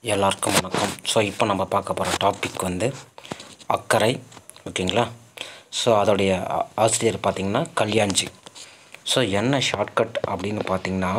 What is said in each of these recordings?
எல்லாருக்கும் வணக்கம். ஸோ இப்போ நம்ம பார்க்க போகிற டாபிக் வந்து அக்கறை, ஓகேங்களா. ஸோ அதோடைய ஆசிரியர் பார்த்திங்கன்னா கல்யாண்ஜி. ஸோ என்ன ஷார்ட்கட் அப்படின்னு பார்த்திங்கன்னா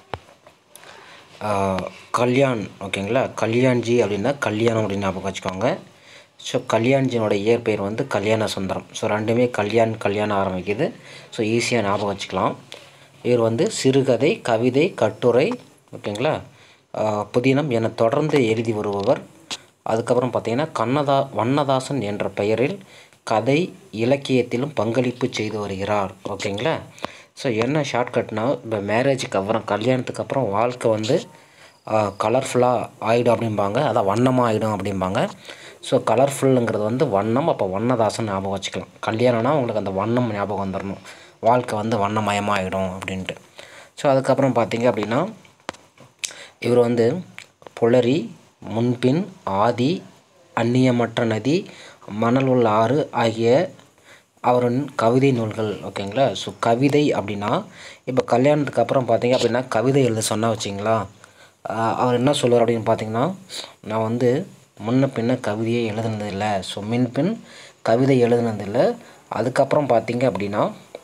கல்யாண், ஓகேங்களா. கல்யாண்ஜி அப்படின்னா கல்யாணம் அப்படின்னு ஞாபகம் வச்சுக்கோங்க. ஸோ கல்யாண்ஜியோட இயற்பெயர் வந்து கல்யாண சுந்தரம். ஸோ ரெண்டுமே கல்யாணம் ஆரம்பிக்குது. ஸோ ஈஸியாக ஞாபகம் வச்சுக்கலாம். இவர் வந்து சிறுகதை, கவிதை, கட்டுரை, ஓகேங்களா, புதினம் என தொடர்ந்து எழுதி வருபவர். அதுக்கப்புறம் பார்த்திங்கன்னா வண்ணதாசன் என்ற பெயரில் கதை இலக்கியத்திலும் பங்களிப்பு செய்து வருகிறார், ஓகேங்களா. ஸோ என்ன ஷார்ட்கட்னால், இப்போ மேரேஜுக்கு அப்புறம், கல்யாணத்துக்கு அப்புறம் வாழ்க்கை வந்து கலர்ஃபுல்லாக ஆகிடும் அப்படிம்பாங்க, அதான் வண்ணமாக ஆகிடும் அப்படிம்பாங்க. ஸோ கலர்ஃபுல்லுங்கிறது வந்து வண்ணம், அப்போ வண்ணதாசன் ஞாபகம் வச்சுக்கலாம். கல்யாணம்னா உங்களுக்கு அந்த வண்ணம் ஞாபகம் வந்துடணும், வாழ்க்கை வந்து வண்ணமயமாக ஆகிடும் அப்படின்ட்டு. ஸோ அதுக்கப்புறம் பார்த்திங்க அப்படின்னா இவர் வந்து புலரி, முன்பின், ஆதி, அந்நியமற்ற நதி, மணல் உள்ள ஆறு ஆகிய அவரின் கவிதை நூல்கள், ஓகேங்களா. ஸோ கவிதை அப்படின்னா இப்போ கல்யாணத்துக்கு அப்புறம் பார்த்திங்க அப்படின்னா கவிதை எழுத சொன்னால் வச்சிங்களா, அவர் என்ன சொல்லுவார் அப்படின்னு பார்த்திங்கன்னா, நான் வந்து முன்ன பின்ன கவிதையே எழுதுனதில்லை, ஸோ முன்பின் கவிதை எழுதுனதில்லை. அதுக்கப்புறம் பார்த்திங்க அப்படின்னா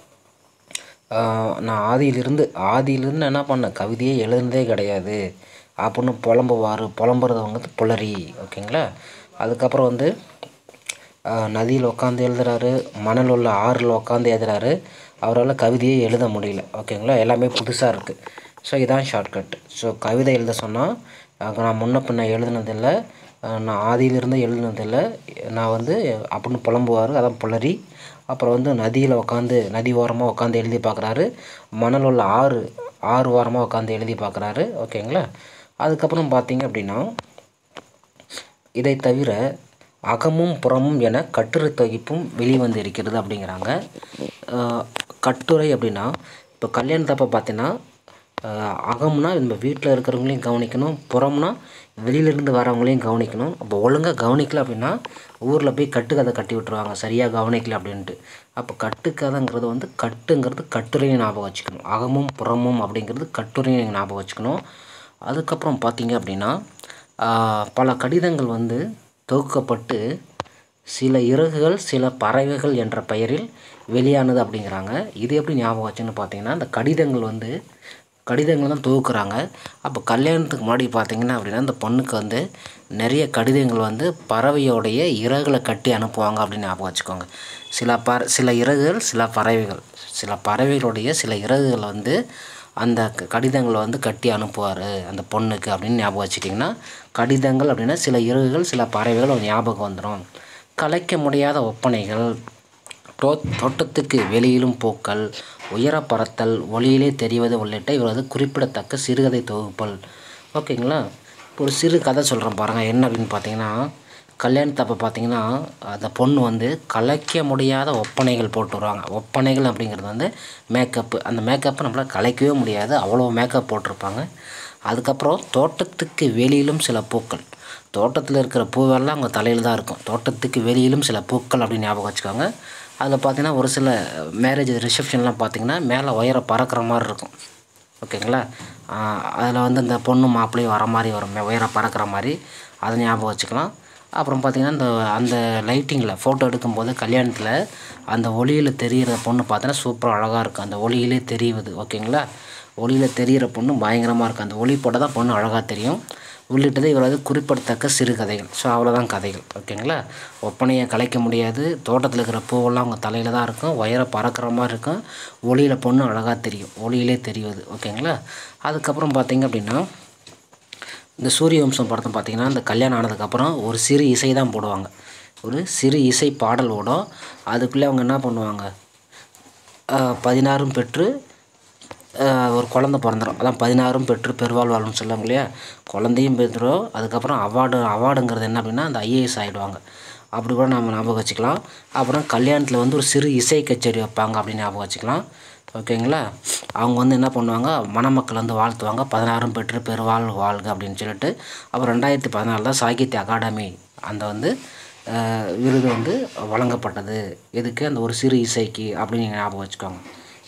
நான் ஆதியிலிருந்து என்ன பண்ணேன், கவிதையே எழுதுனதே கிடையாது அப்படின்னு புலம்புறது வந்து புலரி, ஓகேங்களா. அதுக்கப்புறம் வந்து நதியில் உட்காந்து எழுதுகிறாரு, மணல் உள்ள ஆறில் உட்காந்து எழுதுகிறாரு. அவரால் கவிதையே எழுத முடியல, ஓகேங்களா. எல்லாமே புதுசாக இருக்குது. ஸோ இதான் ஷார்ட்கட். ஸோ கவிதை எழுத சொன்னால் நான் முன்ன பின்ன எழுதுனதில்லை, நான் ஆதியிலிருந்து எழுதுனதில்லை, நான் வந்து அப்படின்னு புலம்புவார், அதான் புலரி. அப்புறம் வந்து நதி ஓரமாக உட்காந்து எழுதி பார்க்குறாரு, மணல் உள்ள ஆறு ஓரமாக உட்காந்து எழுதி பார்க்குறாரு, ஓகேங்களா. அதுக்கப்புறம் பார்த்திங்க அப்படின்னா இதை தவிர அகமும் புறமும் என கட்டுரை தொகுப்பும் வெளிவந்து இருக்கிறது அப்படிங்கிறாங்க. கட்டுரை அப்படின்னா இப்போ கல்யாணத்தப்போ பார்த்தீங்கன்னா அகம்னா நம்ம வீட்டில் இருக்கிறவங்களையும் கவனிக்கணும், புறம்னா வெளியிலேருந்து வரவங்களையும் கவனிக்கணும். அப்போ ஒழுங்காக கவனிக்கல அப்படின்னா ஊரில் போய் கட்டுக்கதை கட்டி விட்டுருவாங்க, சரியாக கவனிக்கல அப்படின்ட்டு. அப்போ கட்டுக்கதைங்கிறது வந்து கட்டுரையும் ஞாபகம் வச்சுக்கணும். அகமும் புறமும் அப்படிங்கிறது கட்டுரையும் ஞாபகம் வச்சுக்கணும். அதுக்கப்புறம் பார்த்திங்க அப்படின்னா பல கடிதங்கள் வந்து தொகுக்கப்பட்டு சில இறகுகள் சில பறவைகள் என்ற பெயரில் வெளியானது அப்படிங்கிறாங்க. இது எப்படி ஞாபகம் வச்சுன்னு பார்த்திங்கன்னா, இந்த கடிதங்கள் தான் தொகுக்குறாங்க. அப்போ கல்யாணத்துக்கு முன்னாடி பார்த்திங்கன்னா அப்படின்னா இந்த பொண்ணுக்கு வந்து நிறைய கடிதங்கள் வந்து பறவையோடைய இறகுகளை கட்டி அனுப்புவாங்க அப்படின்னு ஞாபகம் வச்சுக்கோங்க. சில இறகுகள் சில பறவைகளுடைய சில இறகுகள் வந்து அந்த கடிதங்களை வந்து கட்டி அனுப்புவார் அந்த பொண்ணுக்கு அப்படின்னு ஞாபகம் வச்சுட்டிங்கன்னா, கடிதங்கள் அப்படின்னா சில இறகுகள் சில பறவைகள் ஞாபகம் வந்துடும். கலைக்க முடியாத ஒப்பனைகள், தோட்டத்துக்கு வெளியிலும் பூக்கள், உயர பறத்தல், ஒளியிலே தெரிவது உள்ளிட்ட இவரது குறிப்பிடத்தக்க சிறுகதை தொகுப்புகள், ஓகேங்களா. இப்போ ஒரு சிறு கதை சொல்கிறேன் பாருங்கள். என்ன அப்படின்னு பார்த்தீங்கன்னா, கல்யாணத்தப்போ பார்த்தீங்கன்னா அந்த பொண்ணு வந்து கலைக்க முடியாத ஒப்பனைகள் போட்டு வருவாங்க. ஒப்பனைகள் அப்படிங்கிறது வந்து மேக்கப்பு. அந்த மேக்கப்பை நம்மளால் கலைக்கவே முடியாது, அவ்வளோ மேக்கப் போட்டிருப்பாங்க. அதுக்கப்புறம் தோட்டத்துக்கு வெளியிலும் சில பூக்கள், தோட்டத்தில் இருக்கிற பூவெல்லாம் அவங்க தலையில் தான் இருக்கும். தோட்டத்துக்கு வெளியிலும் சில பூக்கள் அப்படின்னு ஞாபகம் வச்சுக்கோங்க. அதில் பார்த்திங்கன்னா ஒரு சில மேரேஜ் ரிசப்ஷன்லாம் பார்த்திங்கன்னா மேலே உயர பறக்கிற மாதிரி இருக்கும், ஓகேங்களா. அதில் வந்து இந்த பொண்ணு மாப்பிள்ளையும் வர மாதிரி வரும், உயர பறக்கிற மாதிரி, அதை ஞாபகம் வச்சுக்கலாம். அப்புறம் பார்த்திங்கன்னா அந்த லைட்டிங்கில் ஃபோட்டோ எடுக்கும்போது கல்யாணத்தில் அந்த ஒளியில் தெரிகிற பொண்ணு பார்த்தீங்கன்னா சூப்பராக அழகாக இருக்கும். அந்த ஒளியிலே தெரியுது, ஓகேங்களா. ஒளியில் தெரிகிற பொண்ணு பயங்கரமாக இருக்கும். அந்த ஒளி போட்டால் தான் பொண்ணு அழகாக தெரியும். உள்ளிட்டது இவரது குறிப்பிடத்தக்க சிறு கதைகள். ஸோ அவ்வளோதான் கதைகள், ஓகேங்களா. ஒப்பனையை கலைக்க முடியாது, தோட்டத்தில் இருக்கிற பூவெல்லாம் அவங்க தலையில் தான் இருக்கும், உயர பறக்கிற மாதிரி இருக்கும், ஒளியில் பொண்ணு அழகாக தெரியும், ஒளியிலே தெரியுது, ஓகேங்களா. அதுக்கப்புறம் பார்த்திங்க அப்படின்னா இந்த சூரிய வம்சம் படத்தை பார்த்திங்கன்னா இந்த கல்யாணம் ஆனதுக்கப்புறம் ஒரு சிறு இசை தான் போடுவாங்க, ஒரு சிறு இசை பாடல் ஓடும். அதுக்குள்ளே அவங்க என்ன பண்ணுவாங்க, 16 பெற்று ஒரு குழந்த பிறந்துடும், அதான் 16 பெற்று பெருவாழ் வாழும்னு சொல்லுவாங்க இல்லையா. குழந்தையும் பெற்றுரும், அதுக்கப்புறம் அவார்டுங்கிறது என்ன அப்படின்னா அந்த ஐஏஎஸ் ஆகிடுவாங்க, அப்படி கூட நம்ம ஞாபகம் வச்சுக்கலாம். அப்புறம் கல்யாணத்தில் வந்து ஒரு சிறு இசை கச்சேரி வைப்பாங்க அப்படின்னு ஞாபகம் வச்சுக்கலாம், ஓகேங்களா. அவங்க வந்து என்ன பண்ணுவாங்க, மணமக்கள் வந்து வாழ்த்துவாங்க, 16 பெற்று பெருவாழ் வாழ்க அப்படின்னு சொல்லிட்டு. அப்புறம் 2014 தான் சாகித்ய அகாடமி அந்த வந்து விருது வந்து வழங்கப்பட்டது, எதுக்கு, அந்த ஒரு சிறு இசைக்கு அப்படின்னு நீங்கள் ஞாபகம் வச்சுக்கோங்க.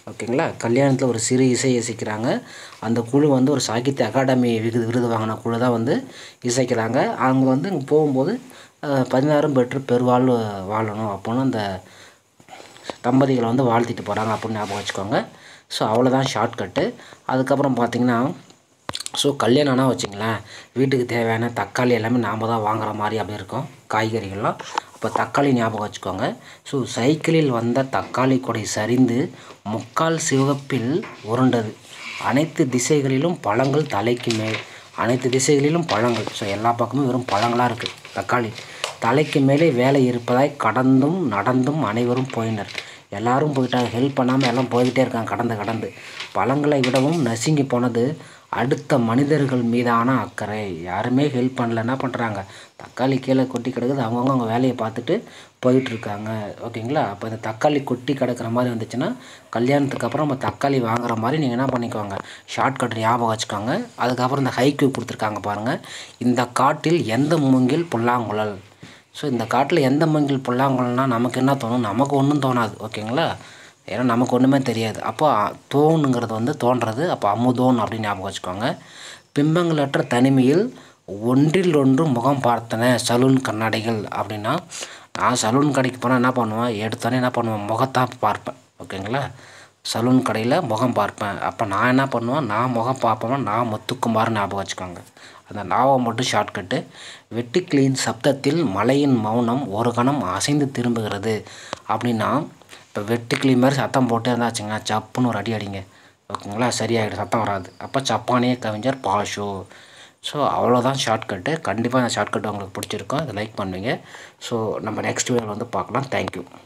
ஓகேங்களா. கல்யாணத்தில் ஒரு சிறு இசை இசைக்கிறாங்க. அந்த குழு வந்து ஒரு சாகித்ய அகாடமி விருது வாங்கின குழு தான் வந்து இசைக்கிறாங்க. அவங்க வந்து இங்கே போகும்போது 16 பெற்று பெருவாழ்வு வாழணும் அப்படின்னு அந்த தம்பதிகளை வந்து வாழ்த்திட்டு போகிறாங்க அப்படின்னு ஞாபகம் வச்சுக்கோங்க. ஸோ அவ்வளோதான் ஷார்ட்கட்டு. அதுக்கப்புறம் பார்த்திங்கன்னா, ஸோ கல்யாணம்னா வச்சுங்களேன், வீட்டுக்கு தேவையான தக்காளி எல்லாமே நாம் தான் வாங்குற மாதிரி அப்படி இருக்கும், காய்கறிகள்லாம். அப்போ தக்காளி ஞாபகம் வச்சுக்கோங்க. ஸோ சைக்கிளில் வந்த தக்காளி கொடை சரிந்து முக்கால் சிவப்பில் உருண்டது, அனைத்து திசைகளிலும் பழங்கள் தலைக்கு மேல். அனைத்து திசைகளிலும் பழங்கள். ஸோ எல்லா பக்கமும் வெறும் பழங்களாக இருக்குது. தக்காளி தலைக்கு மேலே வேலை இருப்பதாய் கடந்தும் நடந்தும் அனைவரும் போயினர். எல்லாரும் போயிட்டாங்க, ஹெல்ப் பண்ணாமல் எல்லாம் போய்கிட்டே இருக்காங்க கடந்து. பழங்களை விடவும் நசுங்கி போனது அடுத்த மனிதர்கள் மீதான அக்கறை. யாருமே ஹெல்ப் பண்ணல. என்ன பண்ணுறாங்க, தக்காளி கீழே கொட்டி கிடக்குது, அவங்கவுங்க அவங்க வேலையை பார்த்துட்டு போயிட்டுருக்காங்க. ஓகேங்களா. அப்போ இந்த தக்காளி கொட்டி கிடக்கிற மாதிரி வந்துச்சுன்னா கல்யாணத்துக்கு அப்புறம் நம்ம தக்காளி வாங்குற மாதிரி நீங்கள் என்ன பண்ணிக்கோங்க, ஷார்ட்கட் ஞாபகம் வச்சுக்கோங்க. அதுக்கப்புறம் இந்த ஹைக்கூ கொடுத்துருக்காங்க பாருங்கள். இந்த காட்டில் எந்த மூங்கில் புல்லாங்குழல். ஸோ இந்த காட்டில் எந்த மூங்கில் புல்லாங்குழல்னால் நமக்கு என்ன தோணும், நமக்கு ஒன்றும் தோணாது. ஓகேங்களா. ஏன்னா நமக்கு ஒன்றுமே தெரியாது. அப்போ தோணுங்கிறது வந்து தோன்றது. அப்போ அமுதோன் அப்படின்னு ஞாபகம் வச்சுக்கோங்க. பிம்பங்களற்ற தனிமையில் ஒன்றில் ஒன்று முகம் பார்த்தன சலூன் கண்ணாடிகள். அப்படின்னா நான் சலூன் கடைக்கு போனால் என்ன பண்ணுவேன், எடுத்தோன்னே என்ன பண்ணுவேன், முகத்தான் பார்ப்பேன். ஓகேங்களா. சலூன் கடையில் முகம் பார்ப்பேன். அப்போ நான் என்ன பண்ணுவேன், நான் முகம் பார்ப்பேன்னா நான் முத்துக்குமார் ஞாபகம் வச்சுக்கோங்க. அந்த நாவம் மட்டும் ஷார்ட்கட்டு. வெட்டுக்கிளியின் சப்தத்தில் மலையின் மௌனம் ஒரு கணம் அசைந்து திரும்புகிறது. அப்படின்னா இப்போ வெட்டுக்கிளி மாதிரி சத்தம் போட்டே இருந்தாச்சுங்க, சப்புன்னு ஒரு அடி அடிங்க. ஓகேங்களா, சரியாயிடும், சத்தம் வராது. அப்போ ஜப்பானிய கவிஞர் பாஷோ. ஸோ அவ்வளோதான் ஷார்ட்கட்டு. கண்டிப்பாக இந்த ஷார்ட்கட் உங்களுக்கு பிடிச்சிருக்கும், அதை லைக் பண்ணுவீங்க. ஸோ நம்ம நெக்ஸ்ட் வீடியோவில் வந்து பார்க்கலாம். தேங்க்யூ.